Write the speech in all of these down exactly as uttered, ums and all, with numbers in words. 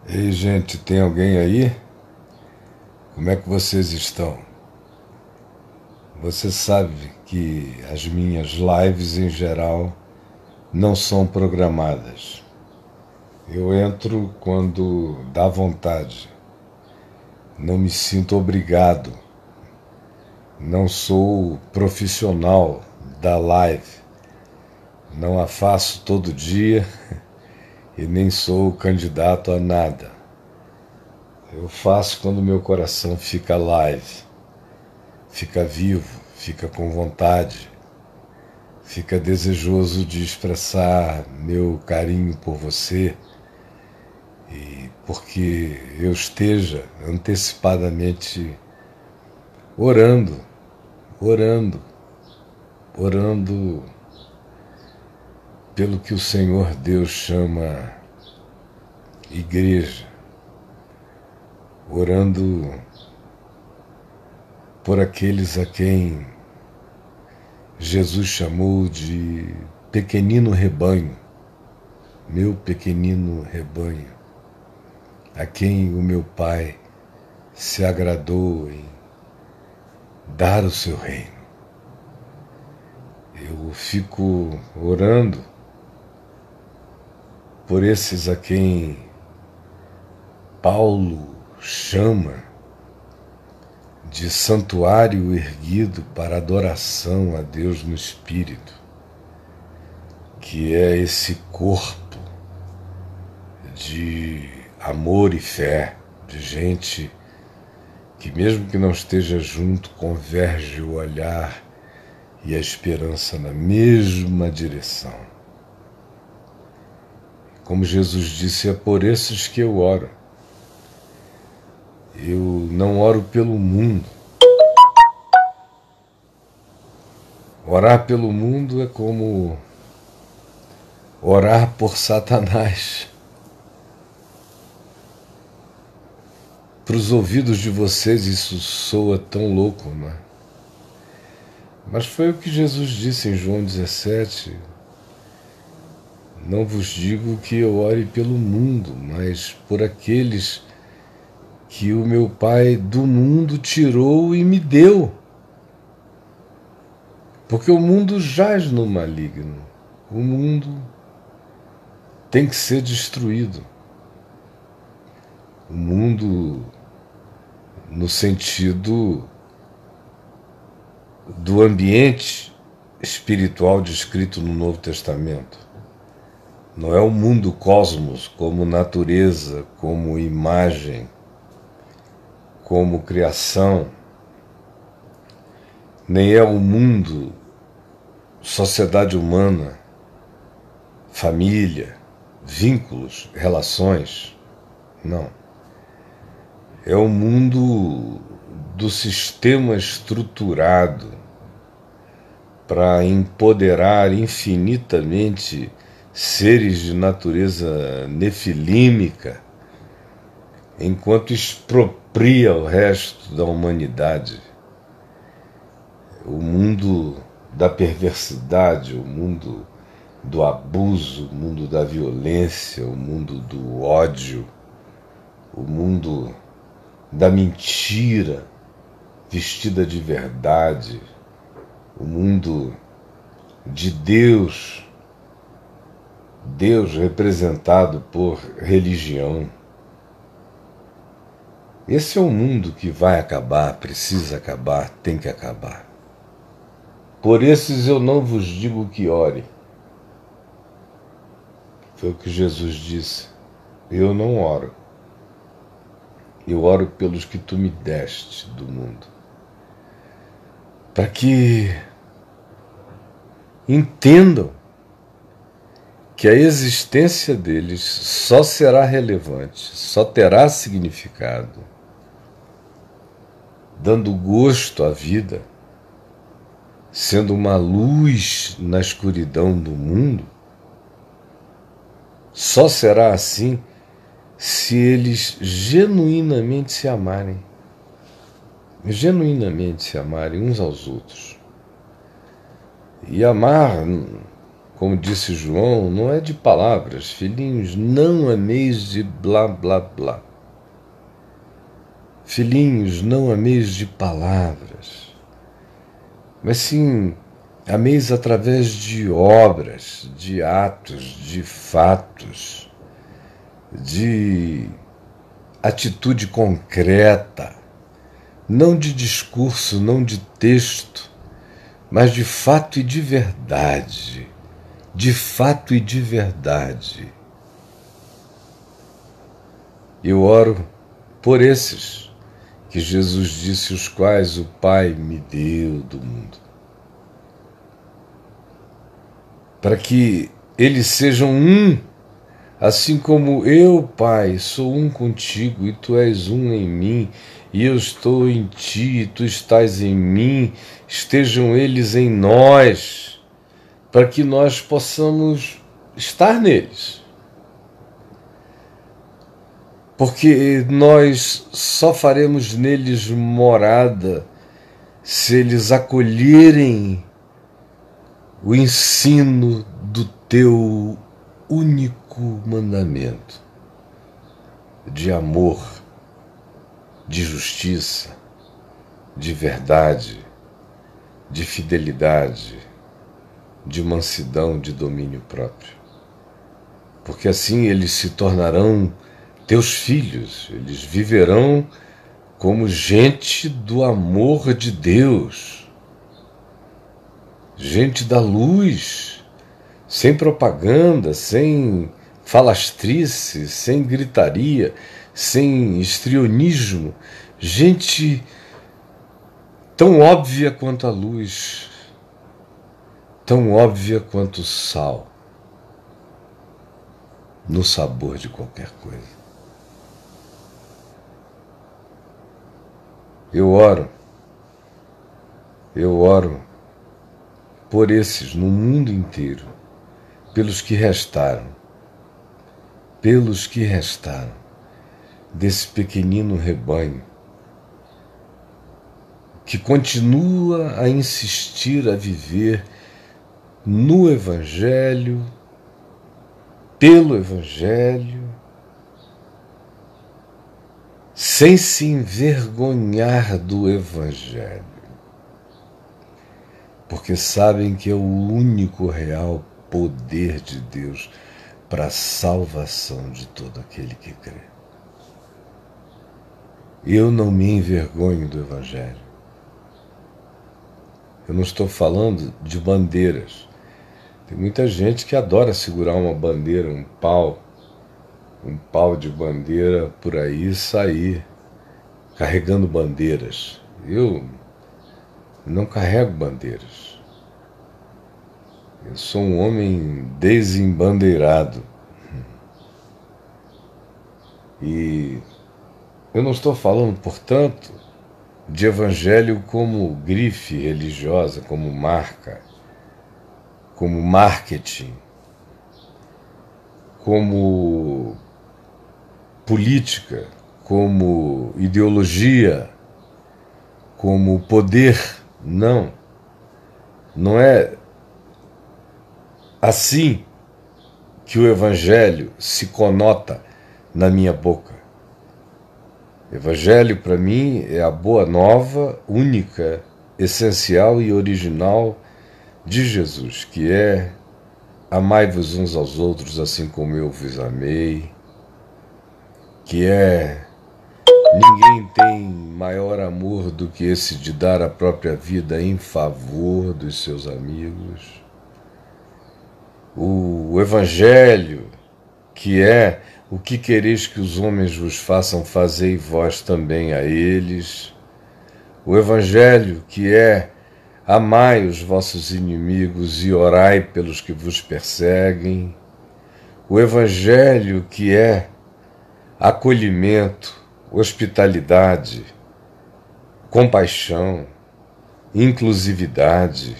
Ei, gente, tem alguém aí? Como é que vocês estão? Você sabe que as minhas lives em geral não são programadas. Eu entro quando dá vontade. Não me sinto obrigado. Não sou profissional da live. Não a faço todo dia e nem sou candidato a nada. Eu faço quando meu coração fica live, fica vivo, fica com vontade, fica desejoso de expressar meu carinho por você e porque eu esteja antecipadamente orando, orando, orando pelo que o Senhor Deus chama igreja, orando por aqueles a quem Jesus chamou de pequenino rebanho, meu pequenino rebanho, a quem o meu Pai se agradou em dar o seu reino. Eu fico orando por esses a quem Paulo chama de santuário erguido para adoração a Deus no Espírito, que é esse corpo de amor e fé, de gente que mesmo que não esteja junto, converge o olhar e a esperança na mesma direção. Como Jesus disse, é por esses que eu oro. Eu não oro pelo mundo. Orar pelo mundo é como orar por Satanás. Para os ouvidos de vocês isso soa tão louco, não é? Mas foi o que Jesus disse em João dezessete. Não vos digo que eu ore pelo mundo, mas por aqueles que o meu Pai do mundo tirou e me deu. Porque o mundo jaz no maligno. O mundo tem que ser destruído. O mundo no sentido do ambiente espiritual descrito no Novo Testamento. Não é o mundo cosmos como natureza, como imagem, como criação, nem é o mundo, sociedade humana, família, vínculos, relações. Não. É o mundo do sistema estruturado para empoderar infinitamente seres de natureza nefilímica, enquanto expropria o resto da humanidade. O mundo da perversidade, o mundo do abuso, o mundo da violência, o mundo do ódio, o mundo da mentira vestida de verdade, o mundo de Deus, Deus representado por religião. Esse é o mundo que vai acabar, precisa acabar, tem que acabar. Por esses eu não vos digo que ore. Foi o que Jesus disse. Eu não oro. Eu oro pelos que tu me deste do mundo. Para que entendam que a existência deles só será relevante, só terá significado, dando gosto à vida, sendo uma luz na escuridão do mundo, só será assim se eles genuinamente se amarem, genuinamente se amarem uns aos outros. E amar como disse João, não é de palavras. Filhinhos, não ameis de blá blá blá. Filhinhos, não ameis de palavras, mas sim ameis através de obras, de atos, de fatos, de atitude concreta, não de discurso, não de texto, mas de fato e de verdade, de fato e de verdade. Eu oro por esses que Jesus disse, os quais o Pai me deu do mundo, para que eles sejam um, assim como eu, Pai, sou um contigo, e tu és um em mim, e eu estou em ti, e tu estás em mim, estejam eles em nós, para que nós possamos estar neles. Porque nós só faremos neles morada se eles acolherem o ensino do teu único mandamento de amor, de justiça, de verdade, de fidelidade, de mansidão, de domínio próprio. Porque assim eles se tornarão teus filhos, eles viverão como gente do amor de Deus, gente da luz, sem propaganda, sem falastrice, sem gritaria, sem histrionismo, gente tão óbvia quanto a luz, tão óbvia quanto o sal, no sabor de qualquer coisa. Eu oro, eu oro por esses no mundo inteiro, pelos que restaram, pelos que restaram desse pequenino rebanho que continua a insistir a viver no Evangelho, pelo Evangelho, sem se envergonhar do Evangelho, porque sabem que é o único real poder de Deus para a salvação de todo aquele que crê. Eu não me envergonho do Evangelho. Eu não estou falando de bandeiras. Tem muita gente que adora segurar uma bandeira, um pau, um pau de bandeira por aí e sair carregando bandeiras. Eu não carrego bandeiras. Eu sou um homem desembandeirado. E eu não estou falando, portanto, de evangelho como grife religiosa, como marca, como marketing, como política, como ideologia, como poder. Não. Não é assim que o evangelho se conota na minha boca. Evangelho, para mim, é a boa nova, única, essencial e original de Jesus, que é: amai-vos uns aos outros assim como eu vos amei, que é: ninguém tem maior amor do que esse de dar a própria vida em favor dos seus amigos. O Evangelho, que é: o que quereis que os homens vos façam, fazei vós também a eles. O Evangelho, que é: amai os vossos inimigos e orai pelos que vos perseguem. O Evangelho, que é acolhimento, hospitalidade, compaixão, inclusividade,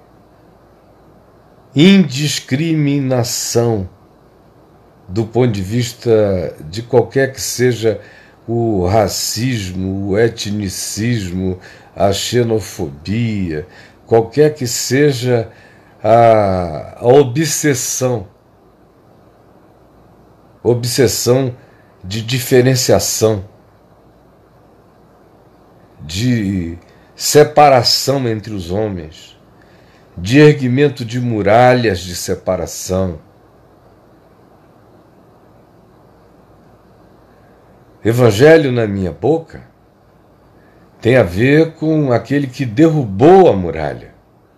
indiscriminação, do ponto de vista de qualquer que seja o racismo, o etnicismo, a xenofobia, qualquer que seja a, a obsessão, obsessão de diferenciação, de separação entre os homens, de erguimento de muralhas de separação. Evangelho na minha boca tem a ver com aquele que derrubou a muralha,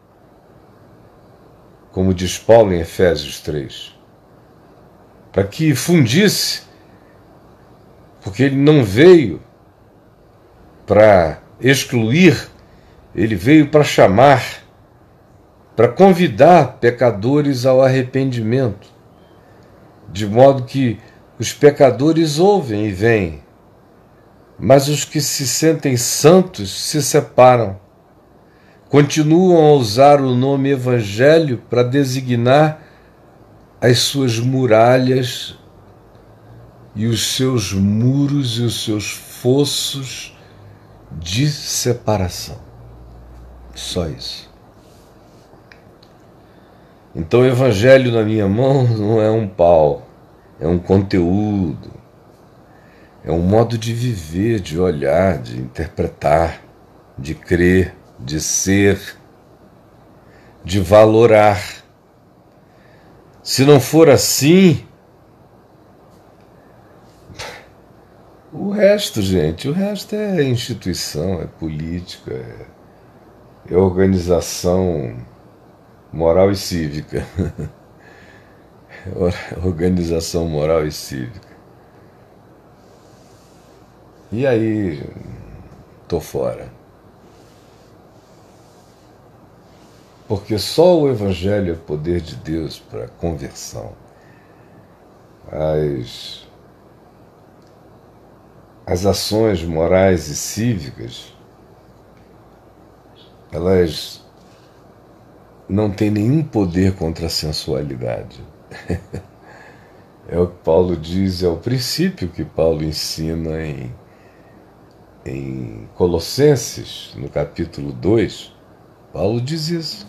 como diz Paulo em Efésios três, para que fundisse, porque ele não veio para excluir, ele veio para chamar, para convidar pecadores ao arrependimento, de modo que os pecadores ouvem e vêm, mas os que se sentem santos se separam. Continuam a usar o nome Evangelho para designar as suas muralhas e os seus muros e os seus fossos de separação. Só isso. Então o Evangelho na minha mão não é um pau, é um conteúdo, é um modo de viver, de olhar, de interpretar, de crer, de ser, de valorar. Se não for assim, o resto, gente, o resto é instituição, é política, é, é organização moral e cívica. Organização moral e cívica. E aí, tô fora. Porque só o Evangelho é poder de Deus para conversão. As, as ações morais e cívicas, elas não têm nenhum poder contra a sensualidade. É o que Paulo diz, é o princípio que Paulo ensina em, em Colossenses, no capítulo dois. Paulo diz isso.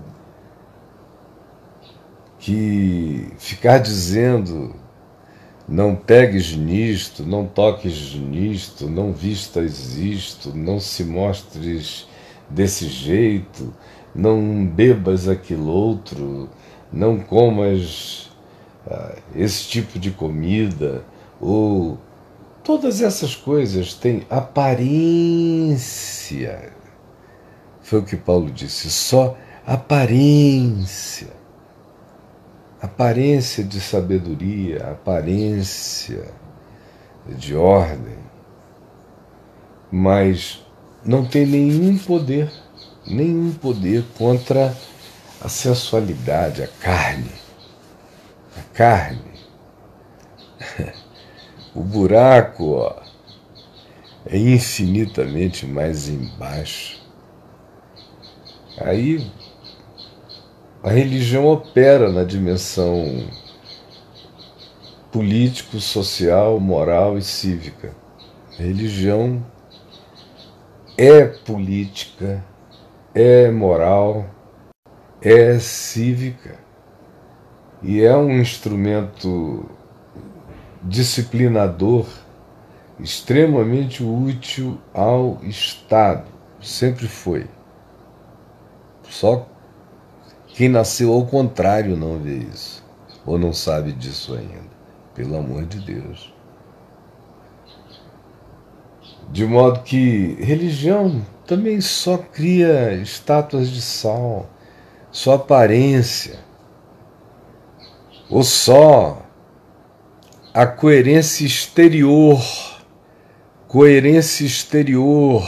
Que ficar dizendo não pegues nisto, não toques nisto, não vistas isto, não se mostres desse jeito, não bebas aquilo outro, não comas ah, esse tipo de comida, ou todas essas coisas têm aparência. Foi o que Paulo disse, só aparência. Aparência de sabedoria, aparência de ordem, mas não tem nenhum poder, nenhum poder contra a sensualidade, a carne. A carne. O buraco, ó, é infinitamente mais embaixo. Aí a religião opera na dimensão político, social, moral e cívica. A religião é política, é moral, é cívica e é um instrumento disciplinador extremamente útil ao Estado. Sempre foi. Só quem nasceu ao contrário não vê isso, ou não sabe disso ainda, pelo amor de Deus. De modo que religião também só cria estátuas de sal, só aparência, ou só a coerência exterior, coerência exterior,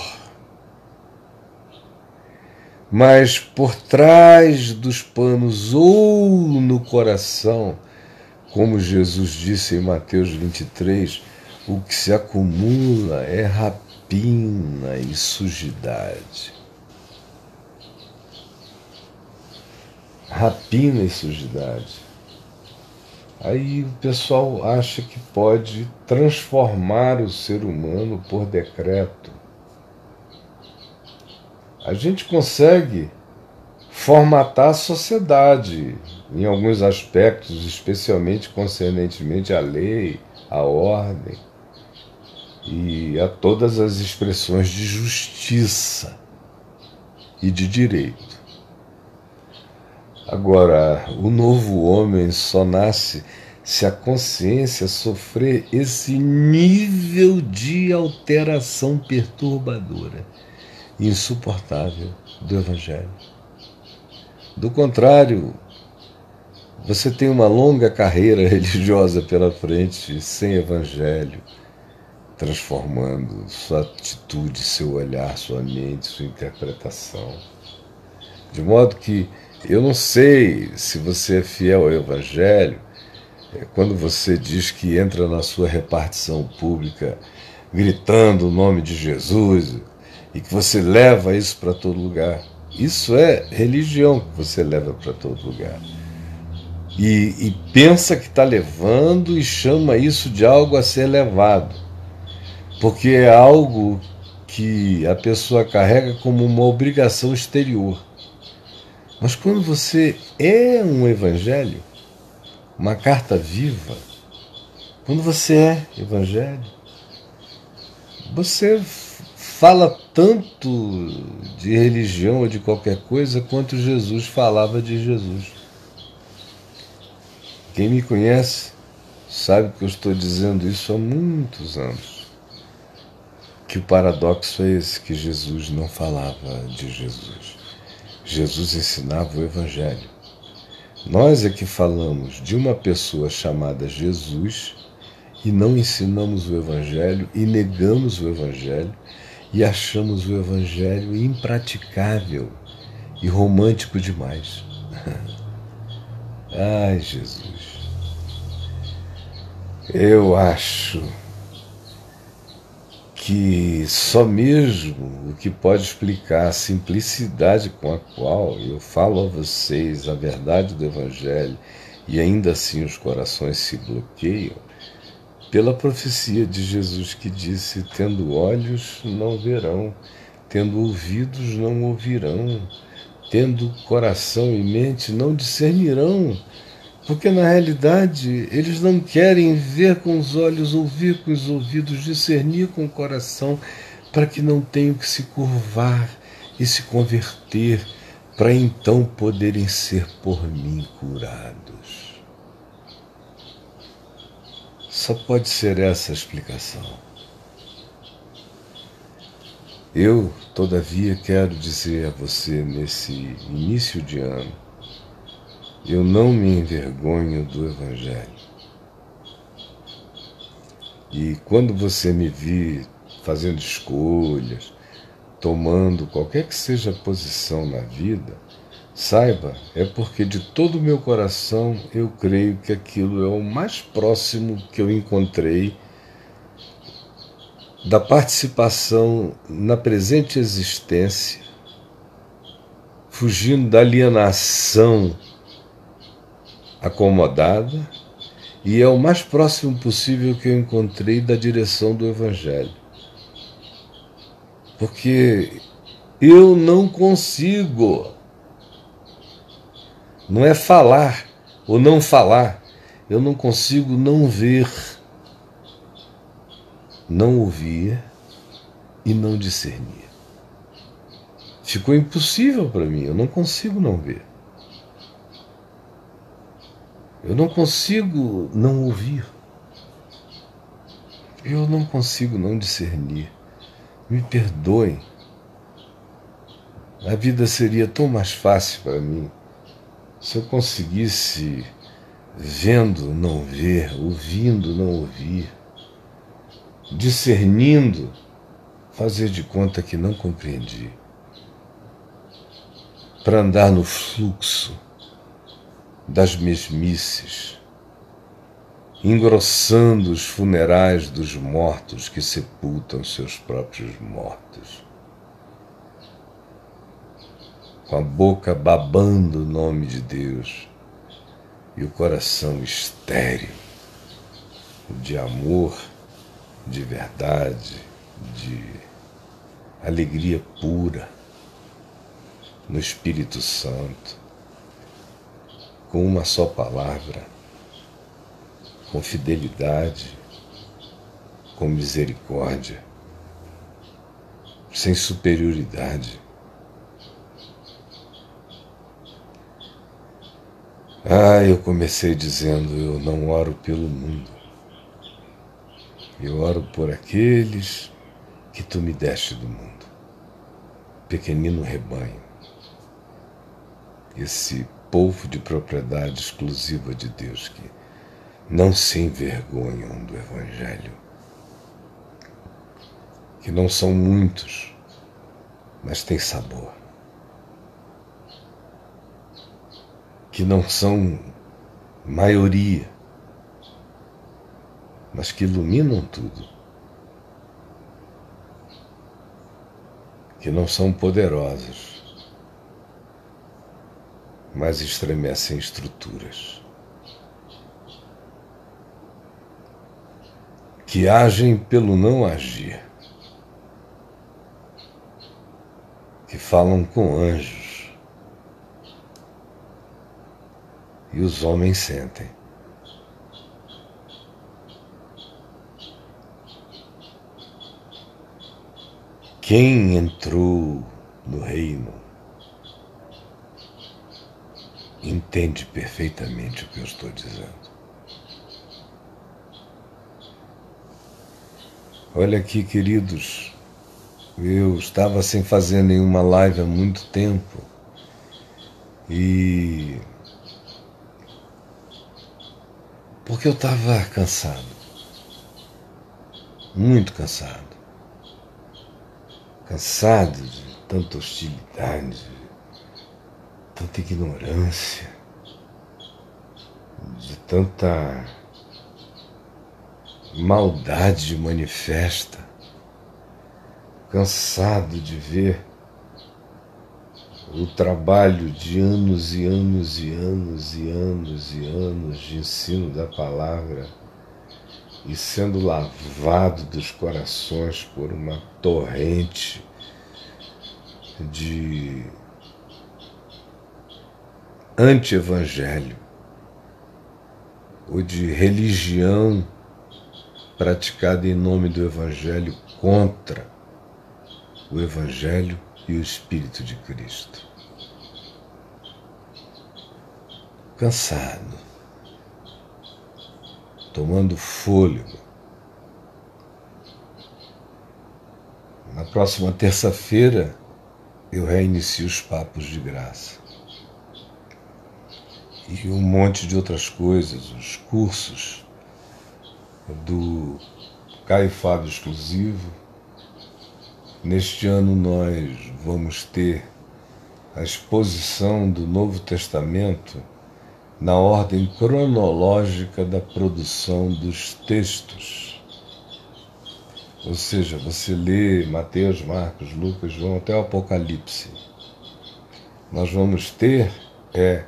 mas por trás dos panos ou no coração, como Jesus disse em Mateus vinte e três, o que se acumula é rapina e sujidade. Rapina e sujidade. Aí o pessoal acha que pode transformar o ser humano por decreto. A gente consegue formatar a sociedade em alguns aspectos, especialmente concernentemente à lei, à ordem e a todas as expressões de justiça e de direito. Agora, o novo homem só nasce se a consciência sofrer esse nível de alteração perturbadora, insuportável do Evangelho. Do contrário, você tem uma longa carreira religiosa pela frente sem Evangelho, transformando sua atitude, seu olhar, sua mente, sua interpretação. De modo que eu não sei se você é fiel ao Evangelho quando você diz que entra na sua repartição pública gritando o nome de Jesus e que você leva isso para todo lugar. Isso é religião que você leva para todo lugar. E, e pensa que está levando e chama isso de algo a ser levado. Porque é algo que a pessoa carrega como uma obrigação exterior. Mas quando você é um evangelho, uma carta viva, quando você é evangelho, você fala tanto de religião ou de qualquer coisa quanto Jesus falava de Jesus. Quem me conhece sabe que eu estou dizendo isso há muitos anos. Que o paradoxo é esse, que Jesus não falava de Jesus. Jesus ensinava o Evangelho. Nós é que falamos de uma pessoa chamada Jesus e não ensinamos o Evangelho e negamos o Evangelho e achamos o Evangelho impraticável e romântico demais. Ai, Jesus. Eu acho que só mesmo o que pode explicar a simplicidade com a qual eu falo a vocês a verdade do Evangelho e ainda assim os corações se bloqueiam, pela profecia de Jesus que disse: tendo olhos não verão, tendo ouvidos não ouvirão, tendo coração e mente não discernirão. Porque na realidade eles não querem ver com os olhos, ouvir com os ouvidos, discernir com o coração, para que não tenham que se curvar e se converter, para então poderem ser por mim curados. Só pode ser essa a explicação. Eu, todavia, quero dizer a você nesse início de ano, eu não me envergonho do Evangelho. E quando você me vir fazendo escolhas, tomando qualquer que seja a posição na vida, saiba, é porque de todo o meu coração eu creio que aquilo é o mais próximo que eu encontrei da participação na presente existência, fugindo da alienação acomodada, e é o mais próximo possível que eu encontrei da direção do Evangelho. Porque eu não consigo, não é falar ou não falar, eu não consigo não ver, não ouvir e não discernir. Ficou impossível para mim, eu não consigo não ver. Eu não consigo não ouvir. Eu não consigo não discernir. Me perdoem. A vida seria tão mais fácil para mim se eu conseguisse, vendo não ver, ouvindo não ouvir, discernindo, fazer de conta que não compreendi, para andar no fluxo das mesmices, engrossando os funerais dos mortos que sepultam seus próprios mortos, com a boca babando o nome de Deus e o coração estéril de amor, de verdade, de alegria pura. no Espírito Santo, com uma só palavra, com fidelidade, com misericórdia, sem superioridade. Ah, eu comecei dizendo, eu não oro pelo mundo, eu oro por aqueles que tu me deste do mundo, pequenino rebanho, esse povo de propriedade exclusiva de Deus que não se envergonham do Evangelho, que não são muitos, mas têm sabor, que não são maioria, mas que iluminam tudo, que não são poderosos, mas estremecem estruturas, que agem pelo não agir, que falam com anjos, e os homens sentem. Quem entrou no reino entende perfeitamente o que eu estou dizendo. Olha aqui, queridos, eu estava sem fazer nenhuma live há muito tempo e porque eu estava cansado, muito cansado, cansado de tanta hostilidade, tanta ignorância, de tanta maldade manifesta, cansado de ver o trabalho de anos e anos e anos e anos e anos de ensino da palavra e sendo lavado dos corações por uma torrente de anti-evangelho ou de religião praticada em nome do Evangelho contra o Evangelho e o Espírito de Cristo. Cansado, tomando fôlego. Na próxima terça-feira eu reinicio os papos de graça. E um monte de outras coisas, os cursos do Caio Fábio Exclusivo. Neste ano nós vamos ter a exposição do Novo Testamento na ordem cronológica da produção dos textos. Ou seja, você lê Mateus, Marcos, Lucas, João até o Apocalipse. Nós vamos ter é,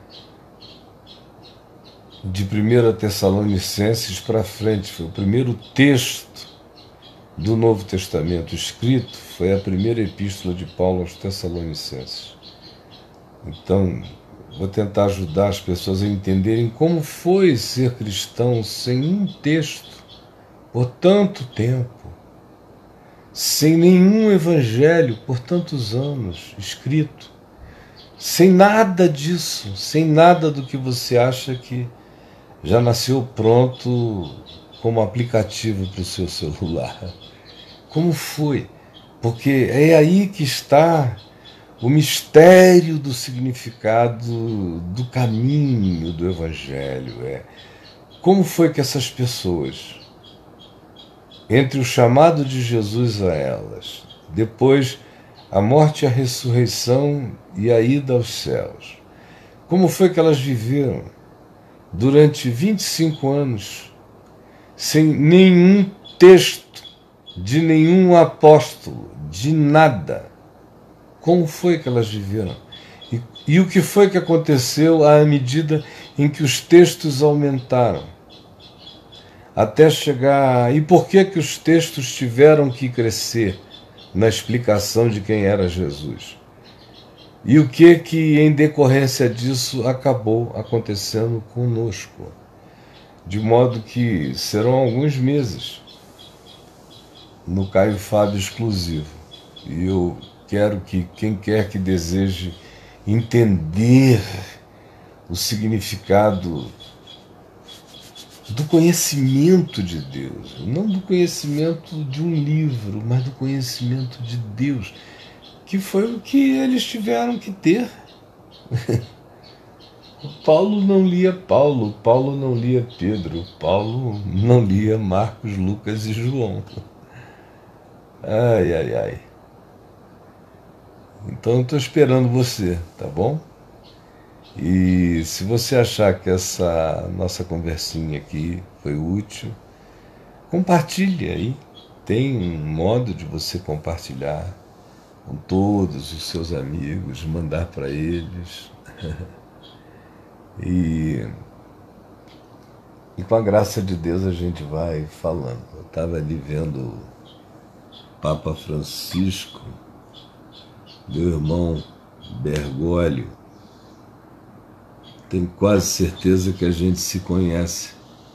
de primeira Tessalonicenses para frente, foi o primeiro texto do Novo Testamento escrito, foi a primeira epístola de Paulo aos Tessalonicenses. Então, vou tentar ajudar as pessoas a entenderem como foi ser cristão sem um texto por tanto tempo, sem nenhum evangelho por tantos anos escrito, sem nada disso, sem nada do que você acha que já nasceu pronto como aplicativo para o seu celular. Como foi? Porque é aí que está o mistério do significado do caminho do Evangelho. É como foi que essas pessoas, entre o chamado de Jesus a elas, depois a morte e a ressurreição e a ida aos céus, como foi que elas viveram durante vinte e cinco anos sem nenhum texto de nenhum apóstolo, de nada? Como foi que elas viveram? E, e o que foi que aconteceu à medida em que os textos aumentaram? Até chegar... E por que que os textos tiveram que crescer na explicação de quem era Jesus? E o que que, em decorrência disso, acabou acontecendo conosco? De modo que serão alguns meses no Caio Fábio exclusivo. E eu quero que quem quer que deseje entender o significado do conhecimento de Deus, não do conhecimento de um livro, mas do conhecimento de Deus, que foi o que eles tiveram que ter. Paulo não lia Paulo, Paulo não lia Pedro, Paulo não lia Marcos, Lucas e João. Ai, ai, ai. Então eu estou esperando você, tá bom? E se você achar que essa nossa conversinha aqui foi útil, compartilhe aí. Tem um modo de você compartilhar com todos os seus amigos, mandar para eles. e, e com a graça de Deus a gente vai falando. Eu estava ali vendo o Papa Francisco, meu irmão Bergoglio. Tenho quase certeza que a gente se conhece.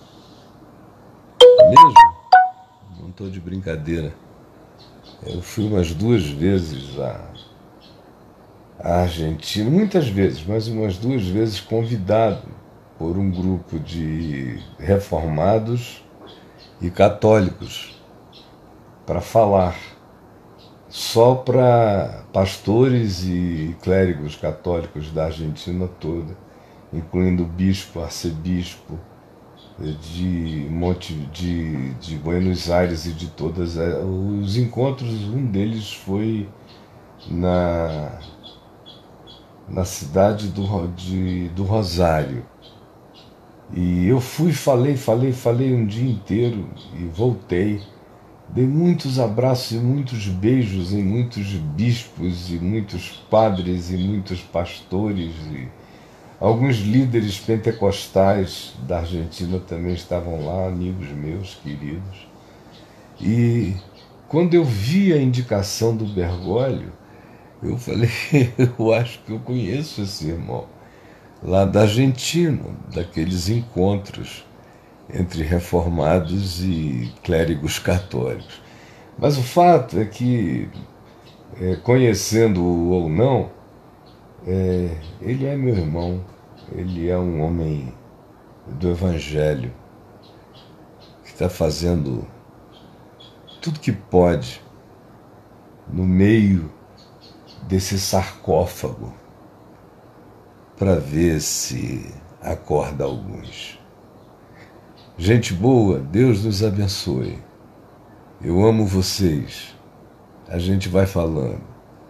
Mesmo? Não estou de brincadeira. Eu fui umas duas vezes à, à Argentina, muitas vezes, mas umas duas vezes convidado por um grupo de reformados e católicos para falar só para pastores e clérigos católicos da Argentina toda, incluindo bispo, arcebispo de Monte de, de Buenos Aires e de todas os encontros. Um deles foi na, na cidade do, de, do Rosário. E eu fui, falei, falei, falei um dia inteiro e voltei. Dei muitos abraços e muitos beijos em muitos bispos e muitos padres e muitos pastores, e alguns líderes pentecostais da Argentina também estavam lá, amigos meus queridos. E quando eu vi a indicação do Bergoglio, eu falei, eu acho que eu conheço esse irmão, lá da Argentina, daqueles encontros entre reformados e clérigos católicos. Mas o fato é que, é, conhecendo-o ou não, é, ele é meu irmão, ele é um homem do Evangelho, que está fazendo tudo que pode no meio desse sarcófago para ver se acorda alguns. Gente boa, Deus nos abençoe. Eu amo vocês. A gente vai falando.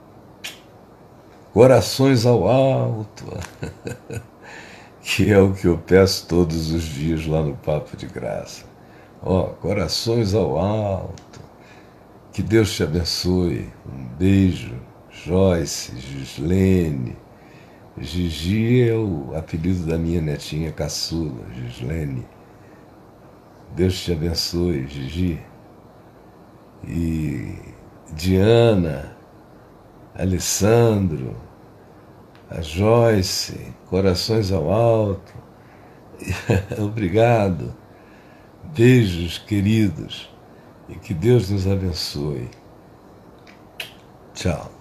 Corações ao alto. Que é o que eu peço todos os dias lá no Papo de Graça. Ó, corações ao alto. Que Deus te abençoe. Um beijo. Joyce, Gislene. Gigi é o apelido da minha netinha caçula, Gislene. Deus te abençoe, Gigi. E Diana, Alessandro, a Joyce, corações ao alto. Obrigado. Beijos, queridos. E que Deus nos abençoe. Tchau.